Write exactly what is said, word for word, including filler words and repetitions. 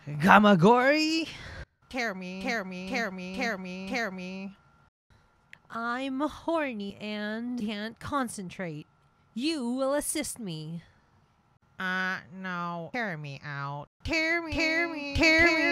Gamagori? Terumi, Terumi, Terumi, Terumi, Terumi. I'm horny and can't concentrate. You will assist me. Uh, no. Tear me out. Tear me, tear me, tear me.